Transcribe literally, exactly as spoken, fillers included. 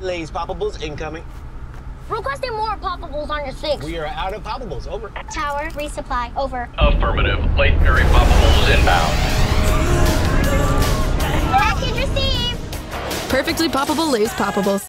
Lay's Poppables incoming. Requesting more poppables on your six. We are out of Poppables. Over. Tower, resupply. Over. Affirmative. Legendary Poppables inbound. Package received. Perfectly poppable Lay's Poppables.